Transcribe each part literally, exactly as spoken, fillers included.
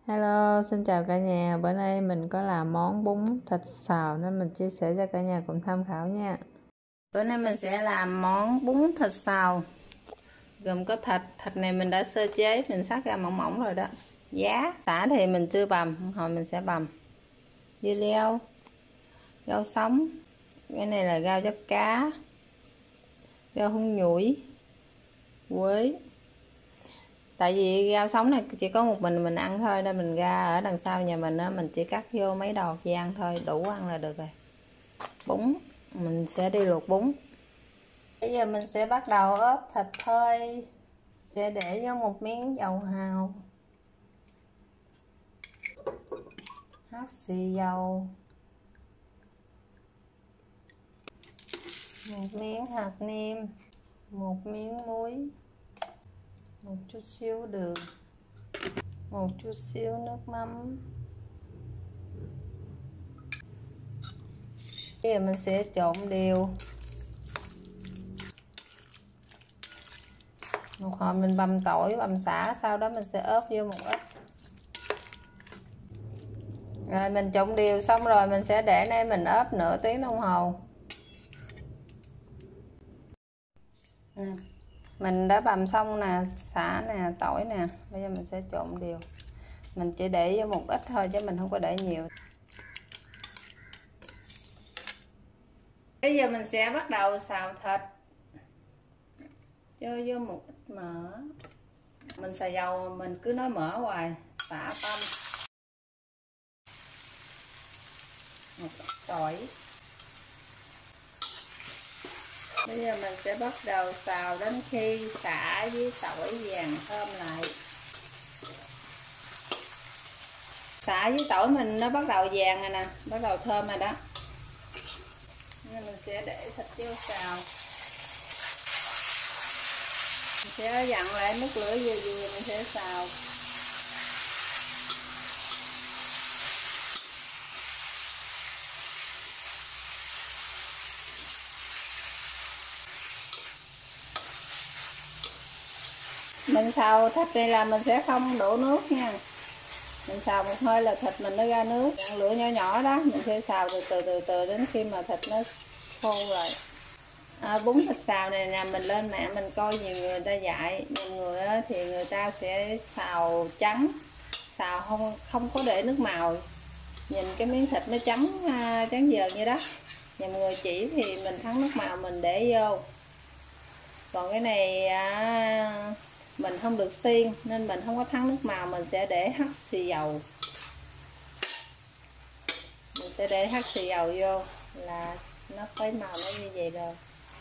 Hello, xin chào cả nhà. Bữa nay mình có làm món bún thịt xào nên mình chia sẻ cho cả nhà cùng tham khảo nha. Bữa nay mình sẽ làm món bún thịt xào. Gồm có thịt, thịt này mình đã sơ chế, mình xắt ra mỏng mỏng rồi đó. Giá, tả thì mình chưa bằm, hồi mình sẽ bằm. Dưa leo, rau sống, cái này là rau diếp cá, rau húng nhủi, quế. Tại vì rau sống này chỉ có một mình mình ăn thôi nên mình ra ở đằng sau nhà mình á, mình chỉ cắt vô mấy đọt về ăn thôi, đủ ăn là được rồi. Bún mình sẽ đi luộc bún. Bây giờ mình sẽ bắt đầu ốp thịt thôi, sẽ để vô một miếng dầu hào, hắc xì dầu, một miếng hạt nêm, một miếng muối, một chút xíu đường, một chút xíu nước mắm. Bây giờ mình sẽ trộn đều. Một hồi mình băm tỏi, băm sả, sau đó mình sẽ ốp vô một ít. Rồi mình trộn đều xong rồi mình sẽ để đây mình ốp nửa tiếng đồng hồ. Mình đã băm xong nè, sả nè, tỏi nè. Bây giờ mình sẽ trộn đều. Mình chỉ để vô một ít thôi chứ mình không có để nhiều. Bây giờ mình sẽ bắt đầu xào thịt. Cho vô một ít mỡ. Mình xài dầu mình cứ nói mỡ hoài. Xả tâm. Một ít tỏi. Bây giờ mình sẽ bắt đầu xào đến khi sả với tỏi vàng thơm lại. Sả với tỏi mình nó bắt đầu vàng rồi nè, bắt đầu thơm rồi đó. Nên mình sẽ để thịt vô xào. Mình sẽ dặn lại mức lửa vừa vừa mình sẽ xào. Mình xào thịt này là mình sẽ không đổ nước nha. Mình xào một hơi là thịt mình nó ra nước. Dặn lửa nhỏ nhỏ đó, mình sẽ xào từ từ từ từ đến khi mà thịt nó khô rồi. À, bún thịt xào này nè, mình lên mạng mình coi nhiều người ta dạy, nhiều người á, thì người ta sẽ xào trắng, xào không không có để nước màu, nhìn cái miếng thịt nó trắng trắng dờn như đó. Nhiều người chỉ thì mình thắng nước màu mình để vô, còn cái này à, mình không được xiên nên mình không có thắng nước màu, mình sẽ để hắc xì dầu, mình sẽ để hắc xì dầu vô là nó có màu nó như vậy rồi.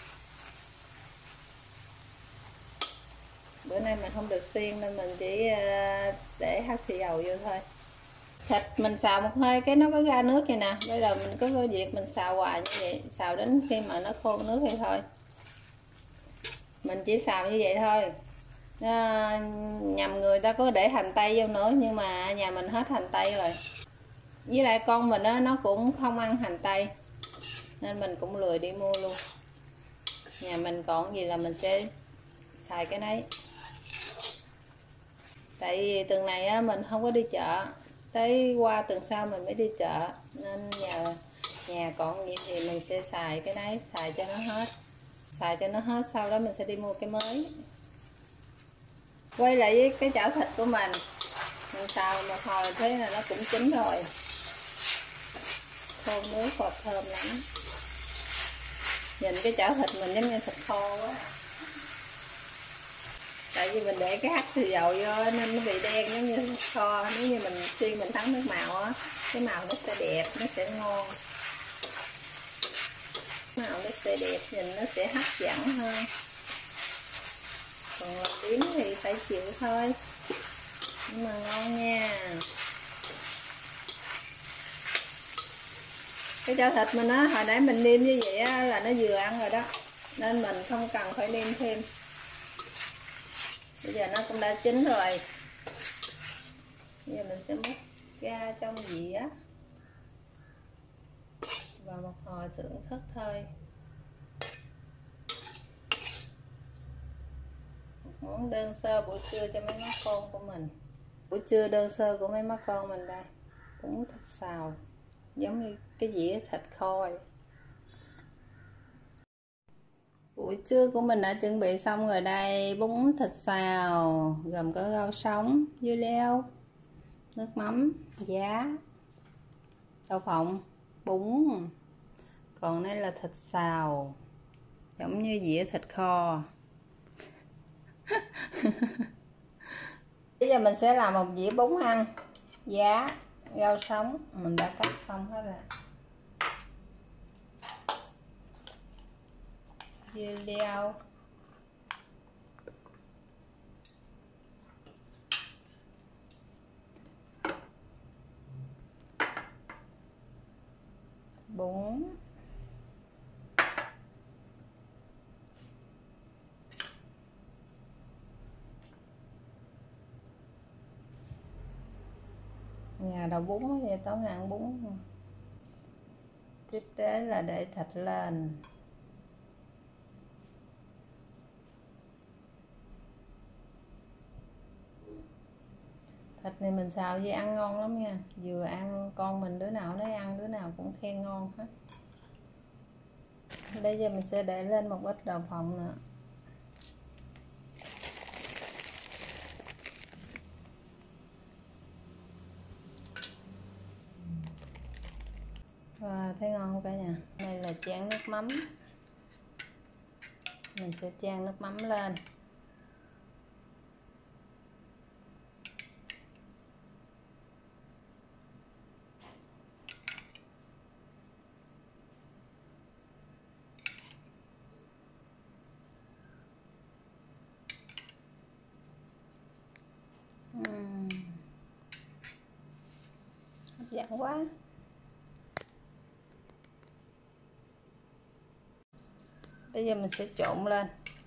Bữa nay mình không được xiên nên mình chỉ để hắc xì dầu vô thôi. Thịt mình xào một hơi cái nó có ra nước vậy nè. Bây giờ mình có việc mình xào hoài như vậy, xào đến khi mà nó khô nước hay thôi. Mình chỉ xào như vậy thôi. À, nhầm người ta có để hành tây vô nữa nhưng mà nhà mình hết hành tây rồi. Với lại con mình đó, nó cũng không ăn hành tây nên mình cũng lười đi mua luôn. Nhà mình còn gì là mình sẽ xài cái đấy. Tại vì tuần này á, mình không có đi chợ, tới qua tuần sau mình mới đi chợ nên nhà nhà còn gì thì mình sẽ xài cái đấy, xài cho nó hết, xài cho nó hết sau đó mình sẽ đi mua cái mới. Quay lại với cái chảo thịt của mình, mình xào một hồi thế là nó cũng chín rồi, khô nước và thơm lắm. Nhìn cái chảo thịt mình giống như thịt khô quá, tại vì mình để cái hắc xì dầu vô nên nó bị đen giống như thịt kho. Nếu như mình xiên mình thắng nước màu á, cái màu nó sẽ đẹp, nó sẽ ngon, màu nó sẽ đẹp, nhìn nó sẽ hấp dẫn hơn. Còn tím thì phải chịu thôi, nhưng mà ngon nha. Cái chảo thịt mình á, hồi nãy mình nêm như vậy á, là nó vừa ăn rồi đó nên mình không cần phải nêm thêm. Bây giờ nó cũng đã chín rồi, bây giờ mình sẽ múc ra trong dĩa và một hồi thưởng thức thôi. Một món đơn sơ buổi trưa cho mấy món con của mình. Buổi trưa đơn sơ của mấy má con mình đây, bún thịt xào giống như cái dĩa thịt kho vậy. Buổi trưa của mình đã chuẩn bị xong rồi đây, bún thịt xào gồm có rau sống, dưa leo, nước mắm, giá, đậu phộng, bún. Còn đây là thịt xào giống như dĩa thịt kho. Bây giờ mình sẽ làm một dĩa bún ăn, giá, rau sống mình đã cắt xong hết rồi, dưa leo, bún, nhà đầu bún vậy tối ngày ăn bún. Tiếp đến là để thịt lên. Thịt này mình xào với ăn ngon lắm nha, vừa ăn con mình đứa nào nó ăn đứa nào cũng khen ngon hết. Bây giờ mình sẽ để lên một ít đậu phộng nữa. Và thấy ngon không cả nhà? Đây là chan nước mắm, mình sẽ chan nước mắm lên. uhm. Hấp dẫn quá. Bây giờ mình sẽ trộn lên.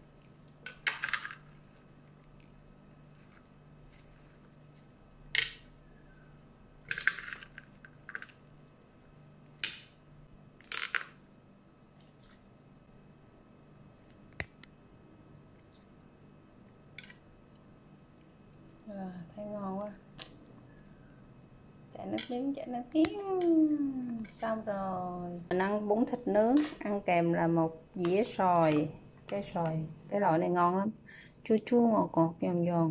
À, thấy ngon quá, chảy nước miếng, chảy nước miếng. Xong rồi mình ăn bún thịt nướng, ăn kèm là một dĩa xoài. Cái xoài, cái loại này ngon lắm, chua chua ngọt ngọt giòn giòn.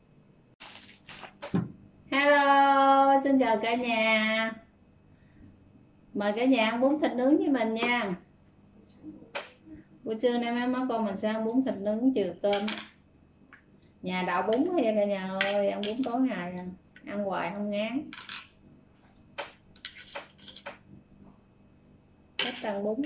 Hello, xin chào cả nhà, mời cả nhà ăn bún thịt nướng với mình nha. Buổi trưa nay mấy má con mình sẽ ăn bún thịt nướng trừ cơm. Nhà đậu bún hay cả nhà ơi, ăn bún tối ngày à. Ăn hoài không ngán. Thích ăn bún.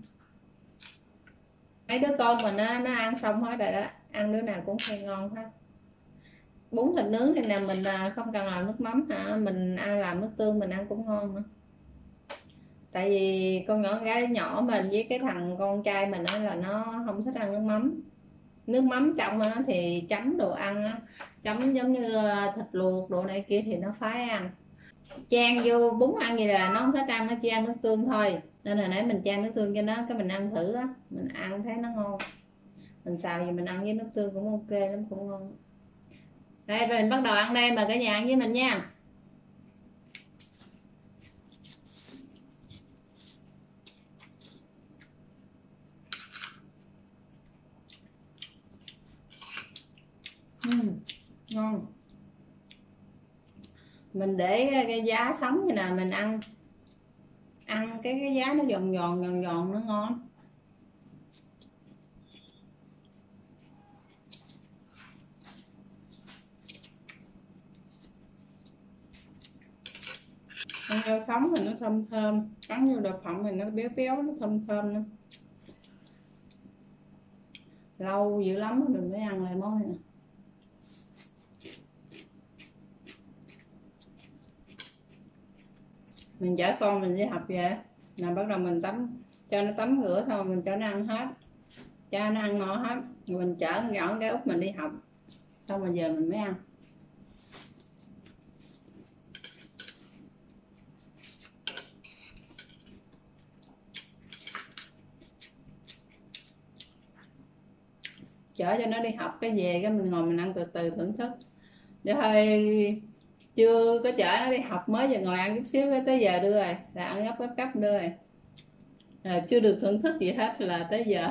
Mấy đứa con mình á, nó ăn xong hết rồi đó, ăn đứa nào cũng khen ngon hết. Bún thịt nướng này nè, mình không cần làm nước mắm hả, mình ăn làm nước tương mình ăn cũng ngon nữa. Tại vì con nhỏ gái nhỏ mình với cái thằng con trai mình á là nó không thích ăn nước mắm. Nước mắm trong á thì chấm đồ ăn á, chấm giống như thịt luộc đồ này kia thì nó phái ăn. Chan vô bún ăn gì là nó không thích ăn, nó chỉ ăn nước tương thôi. Nên là nãy mình chan nước tương cho nó, cái mình ăn thử á, mình ăn thấy nó ngon. Mình xào gì mình ăn với nước tương cũng ok lắm, cũng ngon. Đây mình bắt đầu ăn đây, mời cả nhà ăn với mình nha. uhm, ngon. Mình để cái giá sống như nè, mình ăn ăn cái cái giá nó giòn giòn giòn giòn nó ngon. Ăn rau sống thì nó thơm thơm, cắn vô đậu phộng thì nó béo béo, nó thơm thơm nữa. Lâu dữ lắm mình mới ăn lại món này nè. Mình chở con mình đi học về là bắt đầu mình tắm, cho nó tắm rửa xong rồi mình cho nó ăn hết, cho nó ăn no hết rồi mình chở nhỏ cái út mình đi học, xong rồi giờ mình mới ăn. Chở cho nó đi học cái về cái mình ngồi mình ăn từ từ thưởng thức để hơi chưa có chở nó đi học, mới giờ ngồi ăn chút xíu cái tới giờ đưa rồi, là ăn gấp gấp gấp đưa rồi, à, chưa được thưởng thức gì hết là tới giờ.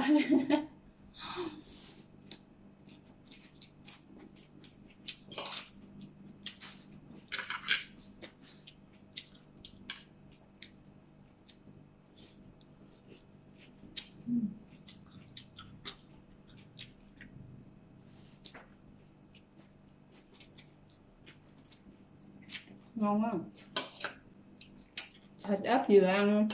Ngon quá. Thịt ốp vừa ăn,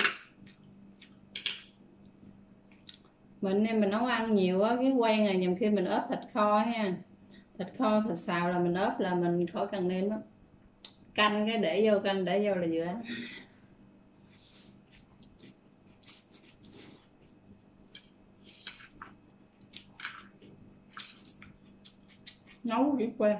mình em mình nấu ăn nhiều á, cái quen này, nhầm khi mình ốp thịt kho ha, thịt kho thịt xào là mình ốp là mình khỏi cần nêm đó, canh cái để vô, canh để vô là vừa ăn. Nấu rất quen.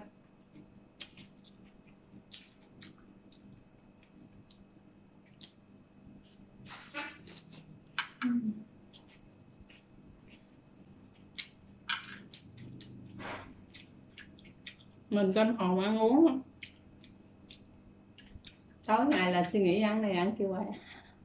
Mình canh hồn ăn uống, tối ngày là suy nghĩ ăn này ăn kia hoài.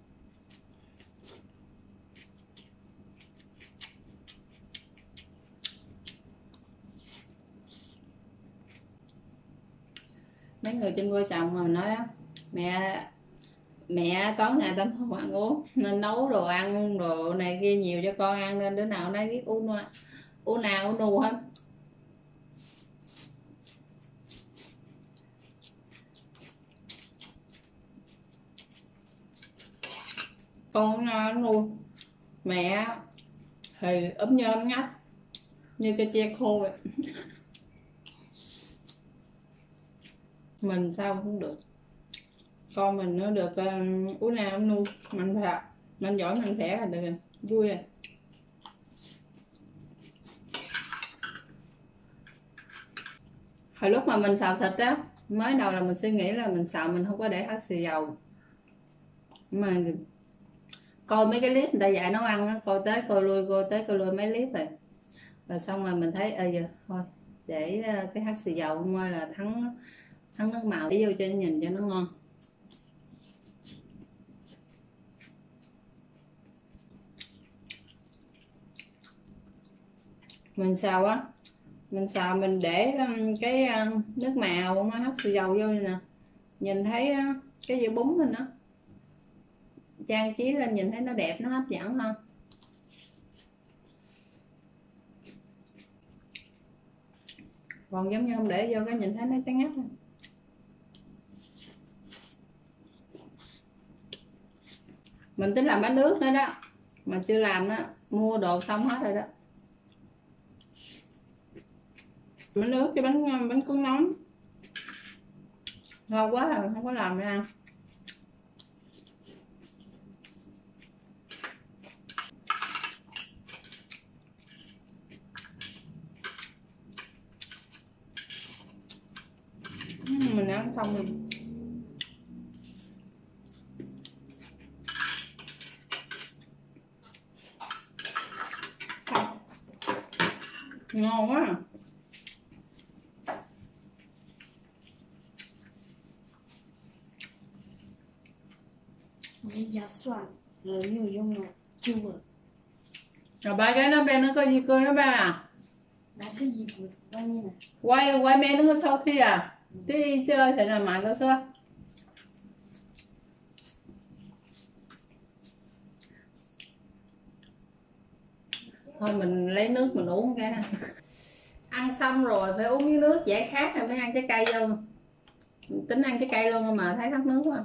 Mấy người trên quê chồng mà nói á, mẹ mẹ tối ngày tâm hồn ăn uống nên nấu đồ ăn đồ này kia nhiều cho con ăn, nên đứa nào nói biết uống uống nào uống nu hết. Con ngon luôn, mẹ thì ấm nhôm nhách như cái tre khô vậy. Mình sao cũng được, con mình nó được uh, uống nào uống nu, mạnh khỏe, mạnh giỏi mạnh khỏe là được rồi, vui rồi. Hồi lúc mà mình xào thịt á, mới đầu là mình suy nghĩ là mình xào mình không có để hắc xì dầu, mà coi mấy cái clip người ta dạy nấu ăn á, coi tới coi lui coi tới coi lui mấy clip rồi, rồi xong rồi mình thấy ơ giờ thôi để cái hắc xì dầu không ơi là thắng thắng nước màu, để vô cho nhìn cho nó ngon. Mình xào á, mình xào mình để cái nước màu nó hắc xì dầu vô nè, nhìn thấy cái dĩa bún mình đó trang trí lên nhìn thấy nó đẹp, nó hấp dẫn hơn. Còn giống như không để vô cái nhìn thấy nó chán ngắt. Mình tính làm bánh nước nữa đó mà chưa làm đó, mua đồ xong hết rồi đó. Bánh nước cái bánh bánh cuốn nóng lâu quá rồi không có làm ra. Mình ăn xong rồi. Ngon quá. Lấy giá soạn rồi nhiều dùng nó chua. Rồi ba cái nó bên nó có gì cơ nó ba à? Đã cái gì của bao nhiêu này? Quay quay mẹ nó có sau thi à? Đi chơi thì là mãi cơ cơ. Thôi mình lấy nước mình uống cái. Ăn xong rồi phải uống miếng nước giải khát rồi mới ăn trái cây vô. Mình tính ăn trái cây luôn mà thấy khát nước quá.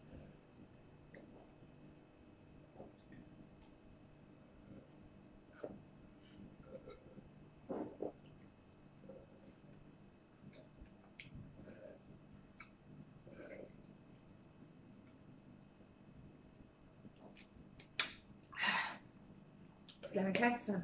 Đang khác sao?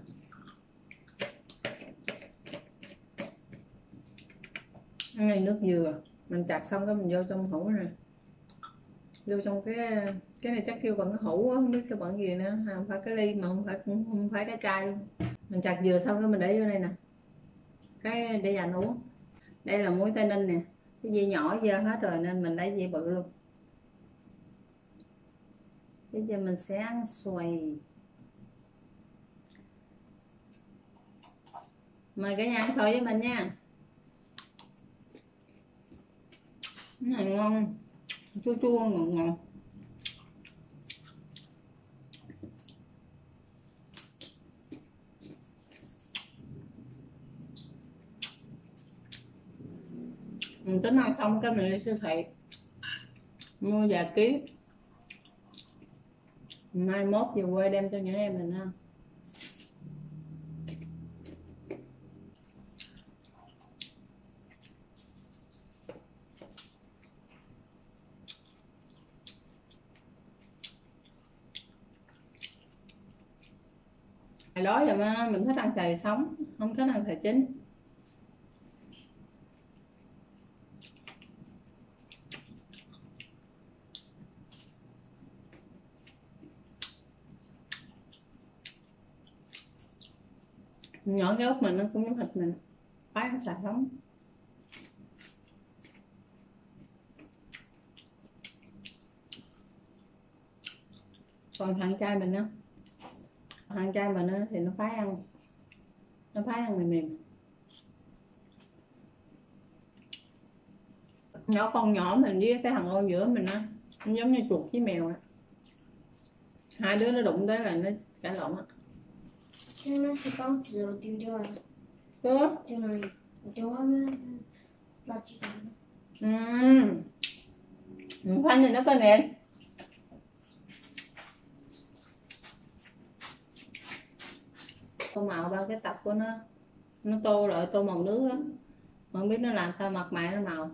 Ăn này nước dừa mình chặt xong cái mình vô trong hũ này, vô trong cái cái này chắc kêu bằng cái hũ á, không biết kêu bằng gì nữa, không phải cái ly mà không phải cũng không phải cái chai luôn. Mình chặt dừa xong cái mình để vô đây nè, cái để dành uống. Đây là muối tây ninh nè, Cái dây nhỏ dơ hết rồi nên mình lấy dây bự luôn. Bây giờ mình sẽ ăn xoài. Mời cả nhà ăn xoài với mình nha. Cái này ngon, chua chua ngọt ngọt. Mình tính ăn xong cái mình đi siêu thị mua vài ký, mai mốt về quê đem cho những em mình ăn. Hồi đó giờ mà mình thích ăn xoài sống, không thích ăn xoài chín. Nhỏ cái ốc mình nó cũng giống thịt mình, phải ăn xoài sống. Còn thằng trai mình á, thằng trai mình á thì nó phải ăn, nó phải ăn mềm mềm. Nhỏ con nhỏ mình với cái thằng ô giữa mình á, nó giống như chuột với mèo á, hai đứa nó đụng tới là nó cãi lộn á. 现在是报纸我丢掉了， Cứ 丢哪里？我丢外面垃圾桶。 ừ. Khoanh thì nó có nè. Tô màu bao cái tập của nó, nó tô lại tô màu nước á, không biết nó làm sao mặt mày nó màu.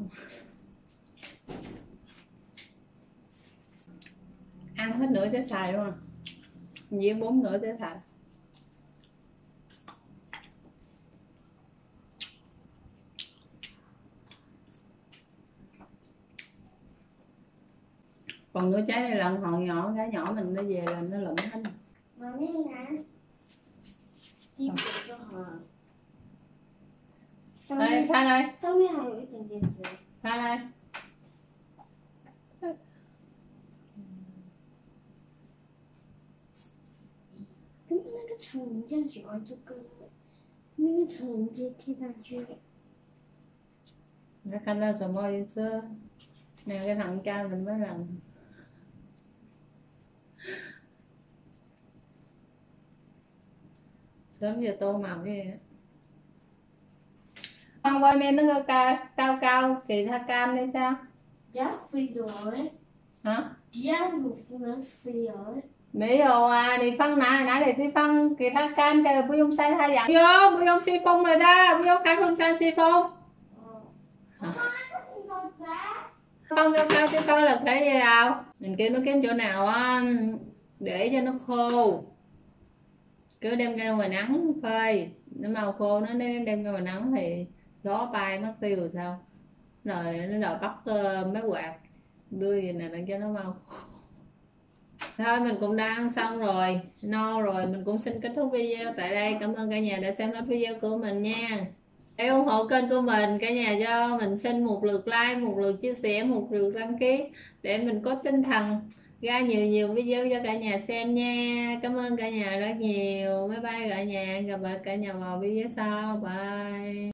Ăn hết nửa trái xoài luôn à, với bốn nửa trái xoài. Còn nửa trái này là hồi nhỏ gái nhỏ mình nó về là nó lụm hết. Mami này, đi补就好了。上 Đây 面 Phan ơi, 上面还有一点点汁。 Phan ơi. 可是那个长林酱喜欢这个，那个长林街贴上去。 Nó khăn ra sờ môi đi xưa. Nè cái thằng cha mình mới làm. Sớm giờ tô màu cái gì. Con quay men nó cao cao cao kỳ tha cam đi sao? Giá phi rồi. Hả? Giá lục nó phi rồi. Mỹ hồ à, đi phân nãy nãy để đi phân kỳ tha cam cái là bùi dung sai hai dạng. Vô, bùi dung si phong rồi ta, bùi dung khai phương sai si phong. Phân cao cao si phong là cái gì nào? Mình kêu nó kiếm chỗ nào á để cho nó khô. Cứ đem ra ngoài nắng phơi, nó màu khô nó đem ra ngoài nắng thì gió bay mất tiêu rồi sao? Rồi nó đòi bắt uh, máy quạt đưa gì nè để cho nó mau. Thôi mình cũng đã ăn xong rồi, no rồi, mình cũng xin kết thúc video tại đây. Cảm ơn cả nhà đã xem hết video của mình nha. Để ủng hộ kênh của mình, cả nhà cho mình xin một lượt like, một lượt chia sẻ, một lượt đăng ký để mình có tinh thần ra nhiều nhiều video cho cả nhà xem nha. Cảm ơn cả nhà rất nhiều. Bye bye cả nhà, gặp lại cả nhà vào video sau. Bye.